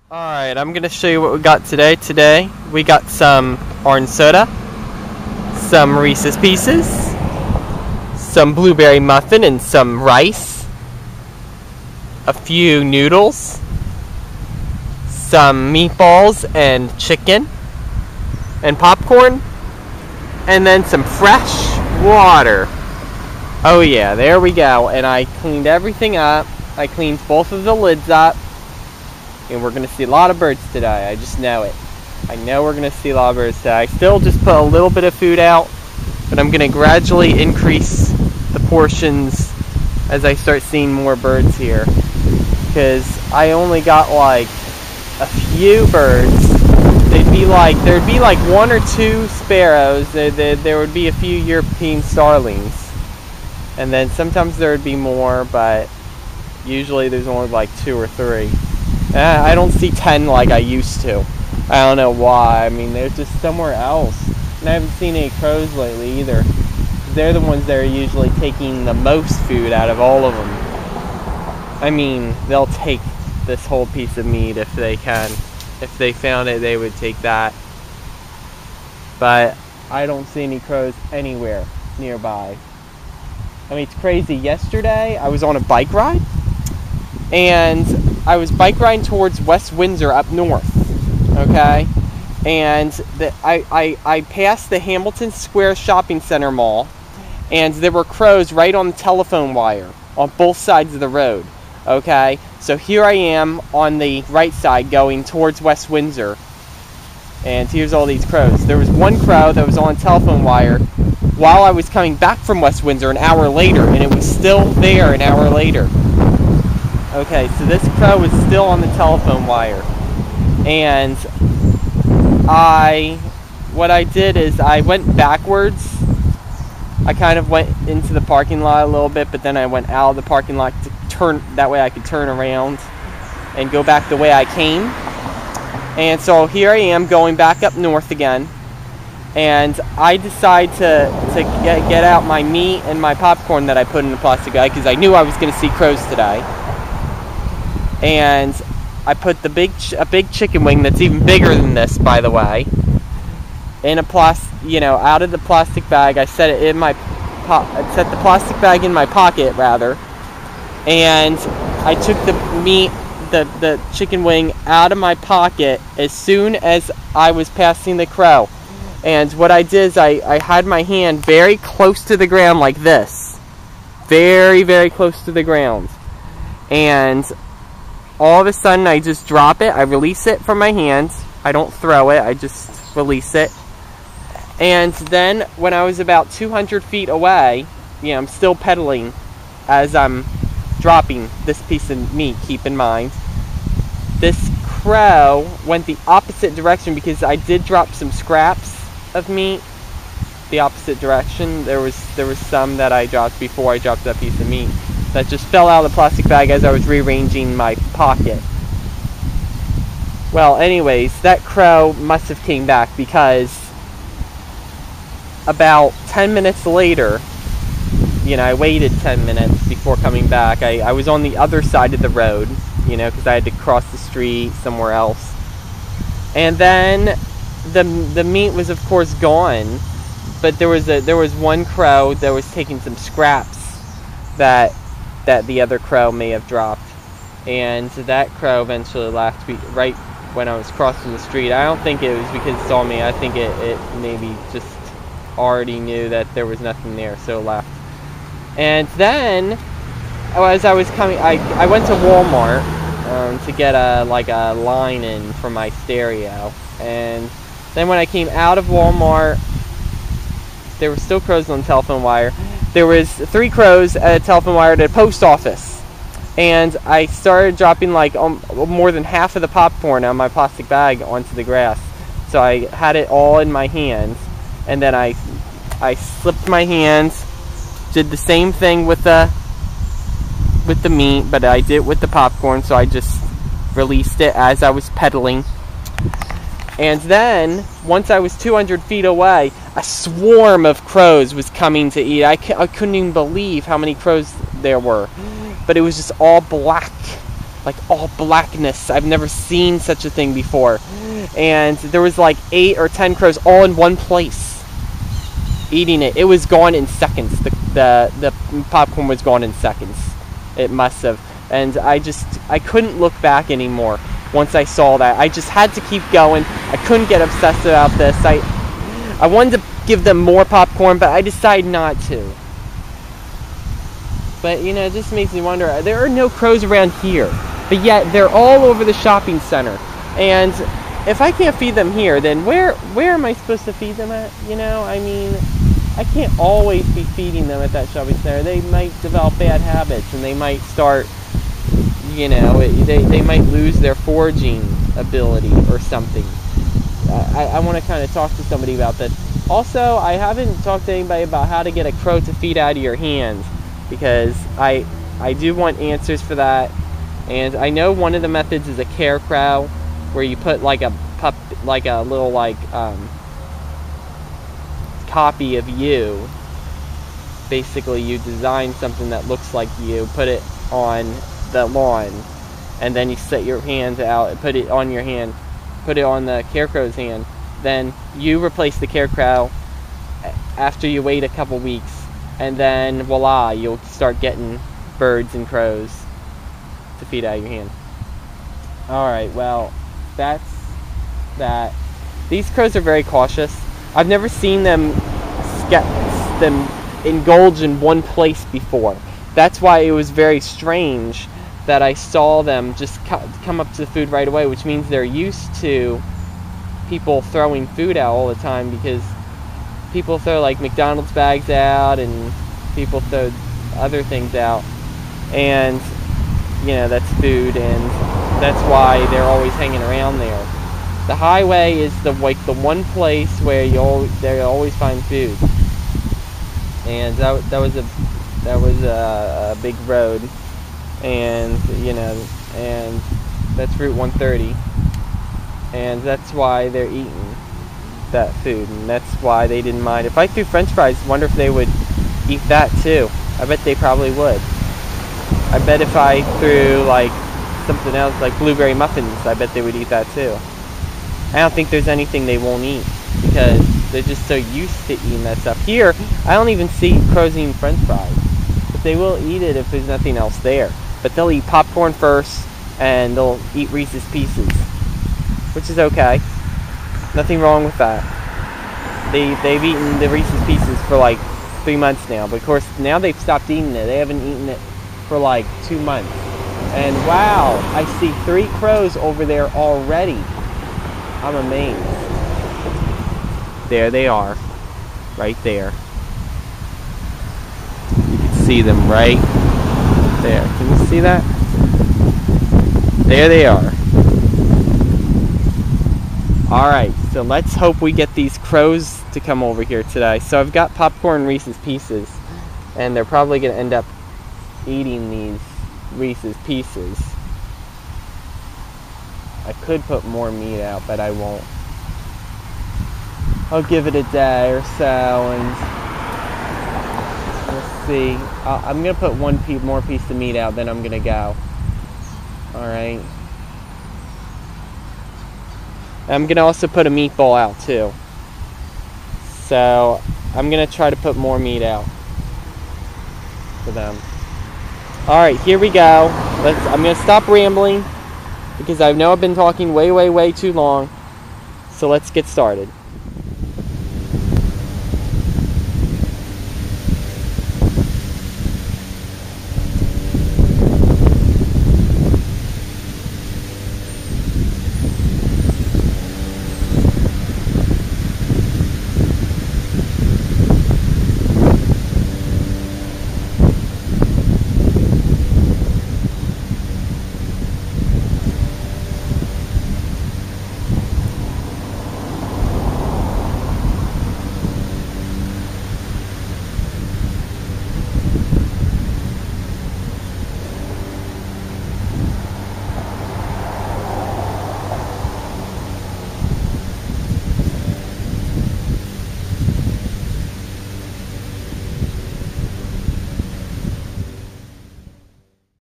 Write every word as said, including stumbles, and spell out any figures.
Alright, I'm going to show you what we got today. Today, we got some orange soda, some Reese's Pieces, some blueberry muffin and some rice, a few noodles, some meatballs and chicken, and popcorn, and then some fresh water. Oh yeah, there we go. And I cleaned everything up. I cleaned both of the lids up. And we're going to see a lot of birds today. I just know it. I know we're going to see a lot of birds today. I still just put a little bit of food out, but I'm going to gradually increase the portions as I start seeing more birds here. Because I only got like a few birds. They'd be like, there'd be like one or two sparrows. There, there, there would be a few European starlings. And then sometimes there would be more, but usually there's only like two or three. I don't see ten like I used to. I don't know why. I mean, they're just somewhere else. And I haven't seen any crows lately either. They're the ones that are usually taking the most food out of all of them. I mean, they'll take this whole piece of meat if they can. If they found it, they would take that. But I don't see any crows anywhere nearby. I mean, it's crazy. Yesterday, I was on a bike ride. And I was bike riding towards West Windsor up north, okay? And the, I, I, I passed the Hamilton Square Shopping Center Mall, and there were crows right on the telephone wire on both sides of the road, okay? So here I am on the right side going towards West Windsor, and here's all these crows. There was one crow that was on the telephone wire while I was coming back from West Windsor an hour later, and it was still there an hour later. Okay, so this crow is still on the telephone wire, and I, what I did is I went backwards. I kind of went into the parking lot a little bit, but then I went out of the parking lot to turn, that way I could turn around and go back the way I came. And so here I am going back up north again, and I decide to, to get, get out my meat and my popcorn that I put in the plastic bag, because I knew I was going to see crows today. And I put the big, ch a big chicken wing that's even bigger than this, by the way, in a plastic, you know, out of the plastic bag. I set it in my, po I set the plastic bag in my pocket, rather, and I took the meat, the the chicken wing, out of my pocket as soon as I was passing the crow. And what I did is I I had my hand very close to the ground like this, very very close to the ground, and all of a sudden, I just drop it. I release it from my hand. I don't throw it. I just release it. And then, when I was about two hundred feet away, you know, I'm still pedaling as I'm dropping this piece of meat, keep in mind. This crow went the opposite direction because I did drop some scraps of meat the opposite direction. There was, there was some that I dropped before I dropped that piece of meat that just fell out of the plastic bag as I was rearranging my pocket. Well, anyways, that crow must have came back, because about ten minutes later, you know, I waited ten minutes before coming back. I, I was on the other side of the road, you know, because I had to cross the street somewhere else. And then the the meat was, of course, gone, but there was a there was one crow that was taking some scraps that that the other crow may have dropped, and that crow eventually left me right when I was crossing the street. I don't think it was because it saw me. I think it, it maybe just already knew that there was nothing there, so it left. And then, as I was coming, I, I went to Walmart um, to get a like a line in for my stereo, and then when I came out of Walmart, there were still crows on the telephone wire. There was three crows at a telephone wire at a post office, and I started dropping like um, more than half of the popcorn out of my plastic bag onto the grass. So I had it all in my hands, and then I I slipped my hands, did the same thing with the with the meat, but I did it with the popcorn. So I just released it as I was pedaling. And then, once I was two hundred feet away, a swarm of crows was coming to eat. I, I couldn't even believe how many crows there were. But it was just all black. like all blackness. I've never seen such a thing before. And there was like eight or ten crows all in one place eating it. It was gone in seconds. The the, the popcorn was gone in seconds. It must have. And I just, I couldn't look back anymore once I saw that. I just had to keep going. I couldn't get obsessed about this. I, I wanted to give them more popcorn, but I decided not to. But, you know, it just makes me wonder, there are no crows around here, but yet they're all over the shopping center. And if I can't feed them here, then where where am I supposed to feed them at? You know, I mean, I can't always be feeding them at that shopping center. They might develop bad habits, and they might start, you know, it, they, they might lose their foraging ability or something. I, I want to kind of talk to somebody about this. Also, I haven't talked to anybody about how to get a crow to feed out of your hands, because I I do want answers for that. And I know one of the methods is a care crow, where you put like a pup, like a little like um, copy of you. Basically, you design something that looks like you, put it on the lawn, and then you set your hand out, put it on your hand, put it on the carecrow's hand. Then you replace the carecrow after you wait a couple weeks, and then voila, you'll start getting birds and crows to feed out of your hand. Alright, well, that's that. These crows are very cautious. I've never seen them get them indulge in one place before. That's why it was very strange that I saw them just come up to the food right away, which means they're used to people throwing food out all the time, because people throw like McDonald's bags out and people throw other things out, and you know, that's food, and that's why they're always hanging around there. The highway is the like the one place where you always, they always find food, and that that was a that was a, a big road, and you know, and that's Route one thirty, and that's why they're eating that food, and that's why they didn't mind. If I threw French fries, I wonder if they would eat that too. I bet they probably would. I bet if I threw like something else, like blueberry muffins, I bet they would eat that too. I don't think there's anything they won't eat, because they're just so used to eating that stuff. Here, I don't even see crows eating French fries, but they will eat it if there's nothing else there. But they'll eat popcorn first, and they'll eat Reese's Pieces, which is okay. Nothing wrong with that. They, they've eaten the Reese's Pieces for like three months now, but of course now they've stopped eating it. They haven't eaten it for like two months. And wow, I see three crows over there already. I'm amazed. There they are, right there. You can see them right there. Can you see that? There they are. Alright, so let's hope we get these crows to come over here today. So I've got popcorn and Reese's Pieces, and they're probably going to end up eating these Reese's Pieces. I could put more meat out, but I won't. I'll give it a day or so, and we'll see. I'll, I'm going to put one piece, more piece of meat out, then I'm going to go. Alright. I'm going to also put a meatball out too. So I'm going to try to put more meat out for them. Alright, here we go. Let's. I'm going to stop rambling, because I know I've been talking way, way, way too long. So let's get started.